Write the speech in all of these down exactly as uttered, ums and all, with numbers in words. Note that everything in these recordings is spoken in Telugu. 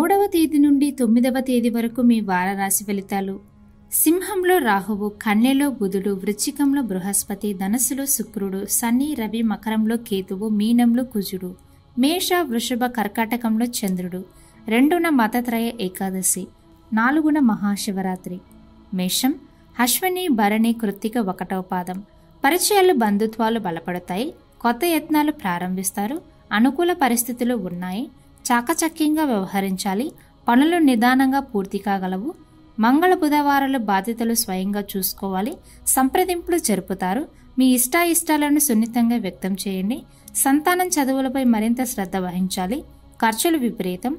మూడవ తేదీ నుండి తొమ్మిదవ తేదీ వరకు మీ వార రాశి ఫలితాలు. సింహంలో రాహువు, కన్యలో బుధుడు, వృశ్చికంలో బృహస్పతి, ధనస్సులో శుక్రుడు, శని, రవి, మకరంలో కేతువు, మీనంలో కుజుడు, మేష, వృషభ, కర్కాటకంలో చంద్రుడు, రెండున మతత్రయ ఏకాదశి, నాలుగున మహాశివరాత్రి. మేషం అశ్విని, భరణి, కృత్తిక ఒకటవ పాదం. పరిచయాలు, బంధుత్వాలు బలపడతాయి. కొత్త యత్నాలు ప్రారంభిస్తారు. అనుకూల పరిస్థితులు ఉన్నాయి. చాకచక్యంగా వ్యవహరించాలి. పనులు నిదానంగా పూర్తి కాగలవు. మంగళ బుధవారాలు బాధ్యతలు స్వయంగా చూసుకోవాలి. సంప్రదింపులు జరుపుతారు. మీ ఇష్టాయిష్టాలను సున్నితంగా వ్యక్తం చేయండి. సంతానం చదువులపై మరింత శ్రద్ధ వహించాలి. ఖర్చులు విపరీతం.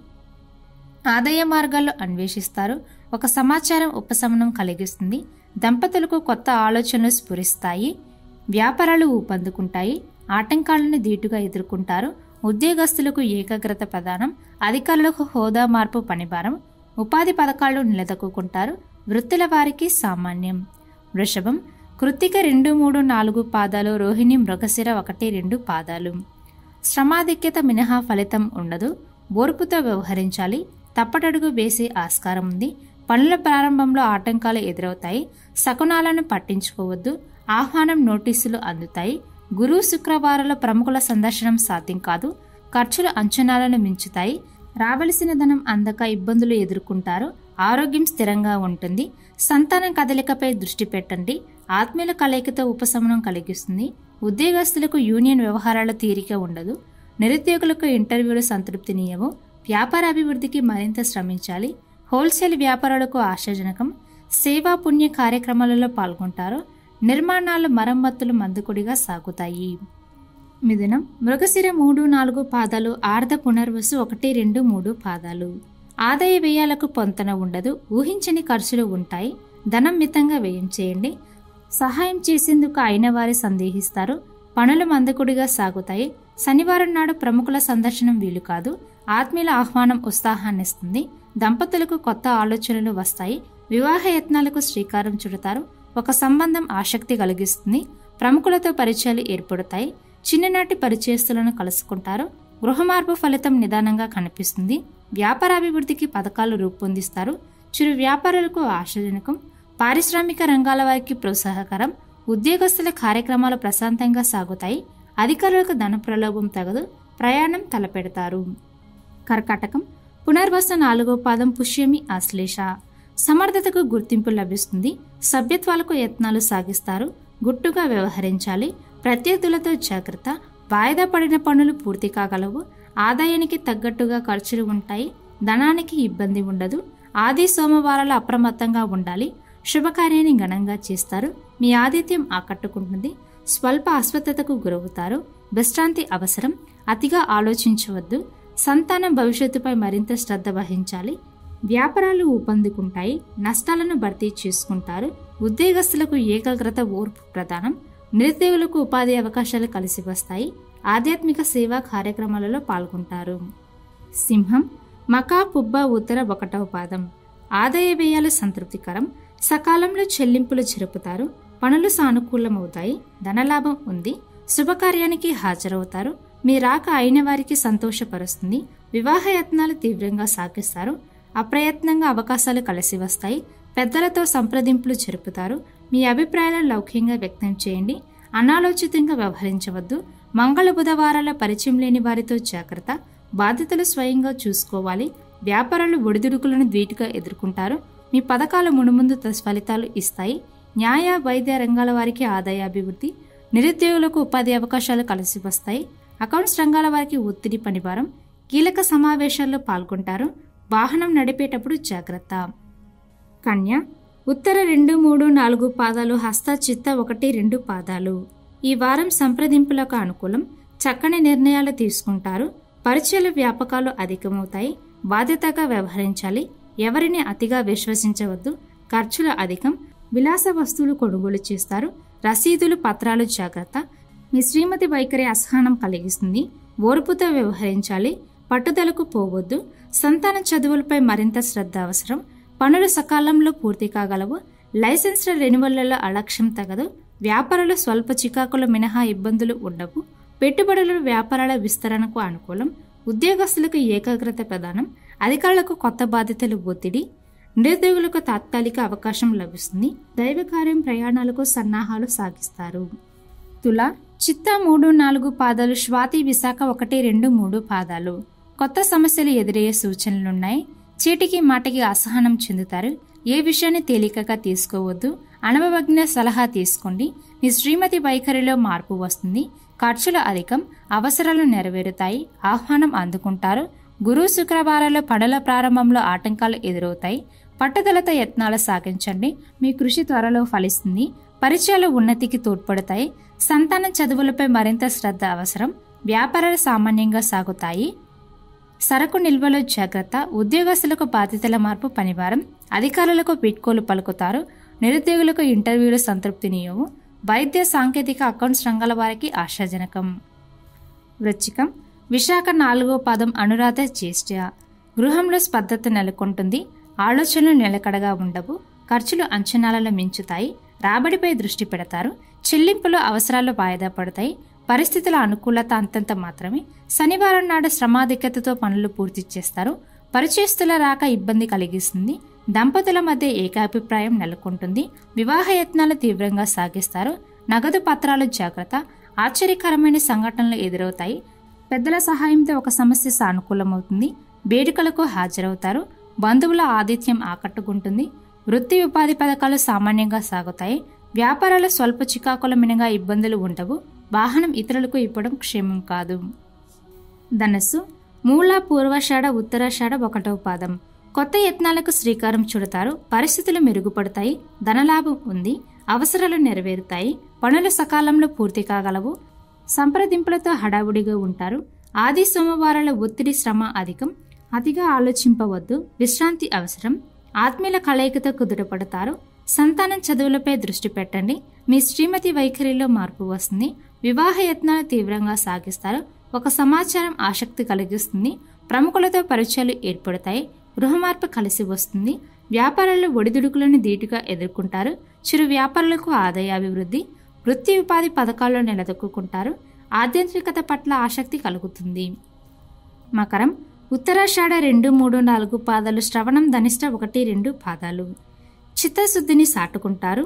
ఆదాయ మార్గాల్లో అన్వేషిస్తారు. ఒక సమాచారం ఉపశమనం కలిగిస్తుంది. దంపతులకు కొత్త ఆలోచనలు స్ఫురిస్తాయి. వ్యాపారాలు ఊపందుకుంటాయి. ఆటంకాలను ధీటుగా ఎదుర్కొంటారు. ఉద్యోగస్తులకు ఏకాగ్రత ప్రధానం. అధికారులకు హోదా మార్పు పనిభారం. ఉపాధి పథకాలు నిలదొక్కుంటారు. వృత్తుల వారికి సామాన్యం. వృషభం కృత్తిక రెండు మూడు నాలుగు పాదాలు, రోహిణి, మృగశిర ఒకటి రెండు పాదాలు. శ్రమాధిక్యత మినహా ఫలితం ఉండదు. ఓర్పుతో వ్యవహరించాలి. తప్పటడుగు వేసే ఆస్కారం ఉంది. పనుల ప్రారంభంలో ఆటంకాలు ఎదురవుతాయి. శకునాలను పట్టించుకోవద్దు. ఆహ్వానం నోటీసులు అందుతాయి. గురు శుక్రవారాల ప్రముఖుల సందర్శనం సాధ్యం కాదు. ఖర్చులు అంచనాలను మించుతాయి. రావలసిన ధనం అందక ఇబ్బందులు ఎదుర్కొంటారు. ఆరోగ్యం స్థిరంగా ఉంటుంది. సంతానం కదలికపై దృష్టి పెట్టండి. ఆత్మీయుల కలయికతో ఉపశమనం కలిగిస్తుంది. ఉద్యోగస్తులకు యూనియన్ వ్యవహారాల తీరిక ఉండదు. నిరుద్యోగులకు ఇంటర్వ్యూలు సంతృప్తినీయవు. వ్యాపార అభివృద్ధికి మరింత శ్రమించాలి. హోల్సేల్ వ్యాపారాలకు ఆశాజనకం. సేవా పుణ్య కార్యక్రమాలలో పాల్గొంటారు. నిర్మాణాలు, మరమ్మతులు మందుకొడిగా సాగుతాయి. మిథునం మృగశిర మూడు నాలుగు పాదాలు, ఆర్ధ పునర్వసు ఒకటి రెండు మూడు పాదాలు. ఆదాయ వ్యయాలకు పొంతన ఉండదు. ఊహించని ఖర్చులు ఉంటాయి. ధనం మితంగా వ్యయం చేయండి. సహాయం చేసేందుకు అయిన వారి సందేహిస్తారు. పనులు మందకుడిగా సాగుతాయి. శనివారం నాడు ప్రముఖుల సందర్శనం వీలు కాదు. ఆత్మీయుల ఆహ్వానం ఉత్సాహాన్నిస్తుంది. దంపతులకు కొత్త ఆలోచనలు వస్తాయి. వివాహ యత్నాలకు శ్రీకారం చుడతారు. ఒక సంబంధం ఆసక్తి కలిగిస్తుంది. ప్రముఖులతో పరిచయాలు ఏర్పడతాయి. చిన్ననాటి పరిచయస్తులను కలుసుకుంటారు. గృహమార్పు ఫలితం నిదానంగా కనిపిస్తుంది. వ్యాపారాభివృద్ధికి పథకాలు రూపొందిస్తారు. చిరు వ్యాపారులకు ఆశాజనకం. పారిశ్రామిక రంగాల వారికి ప్రోత్సాహకరం. ఉద్యోగస్తుల కార్యక్రమాలు ప్రశాంతంగా సాగుతాయి. అధికారులకు ధన ప్రలోభం తగదు. ప్రయాణం తలపెడతారు. కర్కాటకం పునర్వస నాలుగో పాదం, పుష్యమి, ఆశ్లేష. సమర్థతకు గుర్తింపు లభిస్తుంది. సభ్యత్వాలకు యత్నాలు సాగిస్తారు. గుట్టుగా వ్యవహరించాలి. ప్రత్యర్థులతో జాగ్రత్త. వాయిదా పడిన పనులు పూర్తి కాగలవు. ఆదాయానికి తగ్గట్టుగా ఖర్చులు ఉంటాయి. ధనానికి ఇబ్బంది ఉండదు. ఆది సోమవారాలు అప్రమత్తంగా ఉండాలి. శుభకార్యాన్ని ఘనంగా చేస్తారు. మీ ఆతిథ్యం ఆకట్టుకుంటుంది. స్వల్ప అస్వస్థతకు గురవుతారు. విశ్రాంతి అవసరం. అతిగా ఆలోచించవద్దు. సంతానం భవిష్యత్తుపై మరింత శ్రద్ధ వహించాలి. వ్యాపారాలు ఊపందుకుంటాయి. నష్టాలను భర్తీ చేసుకుంటారు. ఉద్యోగస్తులకు ఏకాగ్రత, ఓర్పు ప్రధానం. నిరుద్యోగులకు ఉపాధి అవకాశాలు కలిసి వస్తాయి. ఆధ్యాత్మిక సేవా కార్యక్రమాలలో పాల్గొంటారు. సింహం మకా, పుబ్బ, ఉత్తర ఒకటవ పాదం. ఆదాయ వ్యయాలు సంతృప్తికరం. సకాలంలో చెల్లింపులు జరుపుతారు. పనులు సానుకూలమవుతాయి. ధనలాభం ఉంది. శుభకార్యానికి హాజరవుతారు. మీ రాక అయిన వారికి సంతోషపరుస్తుంది. వివాహ యత్నాలు తీవ్రంగా సాగిస్తారు. అప్రయత్నంగా అవకాశాలు కలిసి వస్తాయి. పెద్దలతో సంప్రదింపులు జరుపుతారు. మీ అభిప్రాయాలను లౌక్యంగా వ్యక్తం చేయండి. అనాలోచితంగా వ్యవహరించవద్దు. మంగళ బుధవారాల పరిచయం లేని వారితో జాగ్రత్త. బాధ్యతలు స్వయంగా చూసుకోవాలి. వ్యాపారాలు ఒడిదుడుకులను ధీటుగా ఎదుర్కొంటారు. మీ పథకాలు మునుముందు ఫలితాలు ఇస్తాయి. న్యాయ, వైద్య రంగాల వారికి ఆదాయ అభివృద్ధి. నిరుద్యోగులకు ఉపాధి అవకాశాలు కలిసి వస్తాయి. అకౌంట్స్ రంగాల వారికి ఒత్తిడి, పనిభారం. కీలక సమావేశాల్లో పాల్గొంటారు. వాహనం నడిపేటప్పుడు జాగ్రత్త. కన్య ఉత్తర రెండు మూడు నాలుగు పాదాలు, హస్త, చిత్త ఒకటి రెండు పాదాలు. ఈ వారం సంప్రదింపులకు అనుకూలం. చక్కని నిర్ణయాలు తీసుకుంటారు. పరిచయాల వ్యాపకాలు అధికమవుతాయి. బాధ్యతగా వ్యవహరించాలి. ఎవరిని అతిగా విశ్వసించవద్దు. ఖర్చులు అధికం. విలాస వస్తువులు కొనుగోలు చేస్తారు. రసీదులు, పత్రాలు జాగ్రత్త. మీ శ్రీమతి వైఖరి అసహనం కలిగిస్తుంది. ఓర్పుతో వ్యవహరించాలి. పట్టుదలకు పోవద్దు. సంతాన చదువులపై మరింత శ్రద్ధ అవసరం. పనులు సకాలంలో పూర్తి కాగలవు. లైసెన్స్ల రెన్యువల్లలో అలక్ష్యం తగదు. వ్యాపారాలు స్వల్ప చికాకులు మినహా ఇబ్బందులు ఉండవు. పెట్టుబడులు వ్యాపారాల విస్తరణకు అనుకూలం. ఉద్యోగస్తులకు ఏకాగ్రత ప్రధానం. అధికారులకు కొత్త బాధ్యతలు ఒత్తిడి, నిరుద్యోగులకు తాత్కాలిక అవకాశం లభిస్తుంది. దైవకార్యం ప్రయాణాలకు సన్నాహాలు సాగిస్తారు. తుల చిత్త మూడు నాలుగు పాదాలు, స్వాతి విశాఖ ఒకటి రెండు మూడు పాదాలు. కొత్త సమస్యలు ఎదురయ్యే సూచనలున్నాయి. చీటికి మాటకి అసహనం చెందుతారు. ఏ విషయాన్ని తేలికగా తీసుకోవద్దు. అనుభవజ్ఞ సలహా తీసుకోండి. మీ శ్రీమతి వైఖరిలో మార్పు వస్తుంది. ఖర్చులు అధికం, అవసరాలు నెరవేరుతాయి. ఆహ్వానం అందుకుంటారు. గురు శుక్రవారాలు పనుల ప్రారంభంలో ఆటంకాలు ఎదురవుతాయి. పట్టుదలతో యత్నాలు సాగించండి. మీ కృషి త్వరలో ఫలిస్తుంది. పరిచయాలు ఉన్నతికి తోడ్పడతాయి. సంతానం చదువులపై మరింత శ్రద్ధ అవసరం. వ్యాపారాలు సామాన్యంగా సాగుతాయి. సరకు నిల్వలో జాగ్రత్త. ఉద్యోగస్తులకు బాధ్యతల మార్పు పనివారం. అధికారులకు వీడ్కోలు పలుకుతారు. నిరుద్యోగులకు ఇంటర్వ్యూలు సంతృప్తినియవు. వైద్య సాంకేతిక అకౌంట్స్ రంగాల వారికి ఆశాజనకం. వృశ్చికం విశాఖ నాలుగో పాదం, అనురాధ జ్యేష్ఠ. గృహంలో స్పర్ధత నెలకొంటుంది. ఆలోచనలు నిలకడగా ఉండవు. ఖర్చులు అంచనాలలో మించుతాయి. రాబడిపై దృష్టి పెడతారు. చెల్లింపులు అవసరాలు వాయిదా పడతాయి. పరిస్థితుల అనుకూలత అంతంత మాత్రమే. శనివారం నాడు శ్రమాధిక్యతతో పనులు పూర్తి చేస్తారు. పరిచయస్తుల రాక ఇబ్బంది కలిగిస్తుంది. దంపతుల మధ్య ఏకాభిప్రాయం నెలకొంటుంది. వివాహ యత్నాలు తీవ్రంగా సాగిస్తారు. నగదు పత్రాలు జాగ్రత్త. ఆశ్చర్యకరమైన సంఘటనలు ఎదురవుతాయి. పెద్దల సహాయంతో ఒక సమస్య సానుకూలమవుతుంది. వేడుకలకు హాజరవుతారు. బంధువుల ఆతిథ్యం ఆకట్టుకుంటుంది. వృత్తి ఉపాధి పథకాలు సామాన్యంగా సాగుతాయి. వ్యాపారాలు స్వల్ప చికాకుల మినగా ఇబ్బందులు ఉండవు. వాహనం ఇతరులకు ఇవ్వడం క్షేమం కాదు. ధనస్సు మూల పూర్వాషాఢ ఉత్తరాషాఢ ఒకటో పాదం. కొత్త యత్నాలకు శ్రీకారం చుడతారు. పరిస్థితులు మెరుగుపడతాయి. ధనలాభం ఉంది. అవసరాలు నెరవేరుతాయి. పనులు సకాలంలో పూర్తి కాగలవు. సంప్రదింపులతో హడావుడిగా ఉంటారు. ఆది సోమవారాల ఒత్తిడి శ్రమ అధికం. అతిగా ఆలోచింపవద్దు. విశ్రాంతి అవసరం. ఆత్మీయుల కలయికతో కుదుటపడతారు. సంతానం చదువులపై దృష్టి పెట్టండి. మీ శ్రీమతి వైఖరిలో మార్పు వస్తుంది. వివాహ యత్నాలు తీవ్రంగా సాగిస్తారు. ఒక సమాచారం ఆసక్తి కలిగిస్తుంది. ప్రముఖులతో పరిచయాలు ఏర్పడతాయి. గృహమార్పు కలిసి వస్తుంది. వ్యాపారాల్లో ఒడిదుడుకులను ధీటుగా ఎదుర్కొంటారు. చిరు వ్యాపారులకు ఆదాయాభివృద్ధి. వృత్తి ఉపాధి పథకాల్లో నిలదొక్కుంటారు. ఆధ్యాత్మికత పట్ల ఆసక్తి కలుగుతుంది. మకరం ఉత్తరాషాఢ రెండు మూడు నాలుగు పాదాలు, శ్రవణం ధనిష్ట ఒకటి రెండు పాదాలు. చిత్తశుద్ధిని సాటుకుంటారు.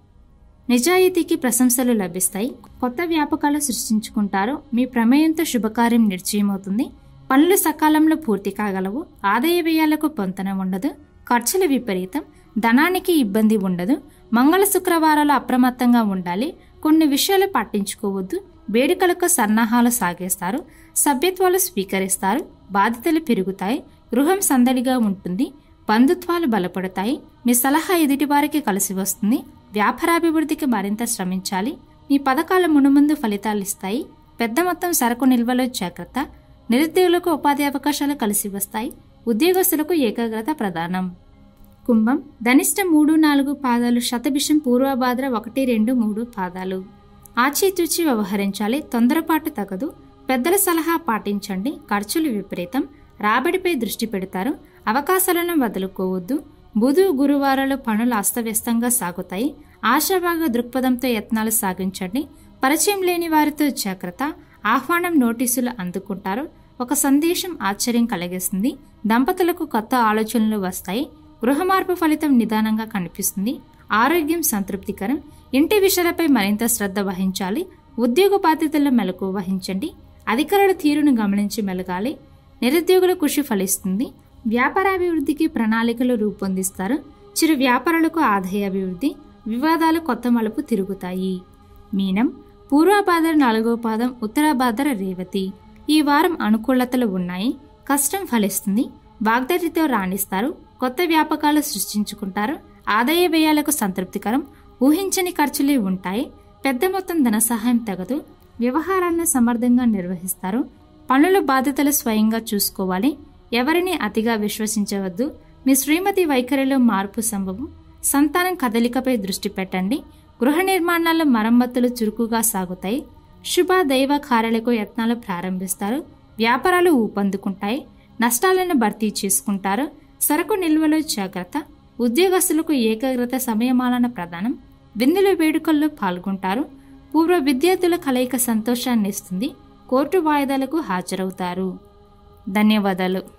నిజాయితీకి ప్రశంసలు లభిస్తాయి. కొత్త వ్యాపకాలు సృష్టించుకుంటారు. మీ ప్రమేయంతో శుభకార్యం నిశ్చయమవుతుంది. పనులు సకాలంలో పూర్తి కాగలవు. ఆదాయ వ్యయాలకు పొంతన ఉండదు. ఖర్చులు విపరీతం. ధనానికి ఇబ్బంది ఉండదు. మంగళ శుక్రవారాలు అప్రమత్తంగా ఉండాలి. కొన్ని విషయాలు పట్టించుకోవద్దు. వేడుకలకు సన్నాహాలు సాగేస్తారు. సభ్యత్వాలు స్వీకరిస్తారు. బాధ్యతలు పెరుగుతాయి. గృహం సందడిగా ఉంటుంది. బంధుత్వాలు బలపడతాయి. మీ సలహా ఎదుటివారికి కలిసి వస్తుంది. వ్యాపారాభివృద్ధికి మరింత శ్రమించాలి. మీ పథకాల మునుముందు ఫలితాలు ఇస్తాయి. పెద్ద మొత్తం సరకు నిల్వలో జాగ్రత్త. నిరుద్యోగులకు ఉపాధి అవకాశాలు కలిసి వస్తాయి. ఉద్యోగస్తులకు ఏకాగ్రత ప్రధానం. కుంభం ధనిష్ట మూడు నాలుగు పాదాలు, శతభిషం పూర్వభాద్ర ఒకటి రెండు మూడు పాదాలు. ఆచితూచి వ్యవహరించాలి. తొందరపాటు తగదు. పెద్దల సలహా పాటించండి. ఖర్చులు విపరీతం. రాబడిపై దృష్టి పెడతారు. అవకాశాలను వదులుకోవద్దు. బుధు గురువారాలు పనులు అస్తవ్యస్తంగా సాగుతాయి. ఆశాభాగ దృక్పథంతో యత్నాలు సాగించండి. పరిచయం లేని వారితో జాగ్రత్త. ఆహ్వానం నోటీసులు అందుకుంటారు. ఒక సందేశం ఆశ్చర్యం కలిగిస్తుంది. దంపతులకు కొత్త ఆలోచనలు వస్తాయి. గృహమార్పు ఫలితం నిదానంగా కనిపిస్తుంది. ఆరోగ్యం సంతృప్తికరం. ఇంటి విషయాలపై మరింత శ్రద్ధ వహించాలి. ఉద్యోగ బాధ్యతల్లో మెలకు వహించండి. అధికారుల తీరును గమనించి మెలగాలి. నిరుద్యోగుల కృషి ఫలిస్తుంది. వ్యాపారాభివృద్ధికి ప్రణాళికలు రూపొందిస్తారు. చిరు వ్యాపారులకు ఆదాయాభివృద్ధి. వివాదాలు కొత్త మలుపు తిరుగుతాయి. మీనం పూర్వభాద్ర నాలుగో పాదం, ఉత్తరాభాద్ర రేవతి. ఈ వారం అనుకూలతలు ఉన్నాయి. కష్టం ఫలిస్తుంది. వాగ్దాటితో రాణిస్తారు. కొత్త వ్యాపకాలు సృష్టించుకుంటారు. ఆదాయ వ్యయాలకు సంతృప్తికరం. ఊహించని ఖర్చులే ఉంటాయి. పెద్ద మొత్తం ధన సహాయం తగదు. వ్యవహారాలను సమర్థంగా నిర్వహిస్తారు. పనుల బాధ్యతలు స్వయంగా చూసుకోవాలి. ఎవరిని అతిగా విశ్వసించవద్దు. మీ శ్రీమతి వైఖరిలో మార్పు సంభవం. సంతానం కదలికపై దృష్టి పెట్టండి. గృహ నిర్మాణాల మరమ్మతులు చురుకుగా సాగుతాయి. శుభ దైవ కార్యాలకు యత్నాలు ప్రారంభిస్తారు. వ్యాపారాలు ఊపందుకుంటాయి. నష్టాలను భర్తీ చేసుకుంటారు. సరకు నిల్వలో జాగ్రత్త. ఉద్యోగస్తులకు ఏకాగ్రత సమయమాలన ప్రధానం. విందుల వేడుకల్లో పాల్గొంటారు. పూర్వ విద్యార్థుల కలయిక సంతోషాన్ని ఇస్తుంది. కోర్టు వాయిదాలకు హాజరవుతారు. ధన్యవాదాలు.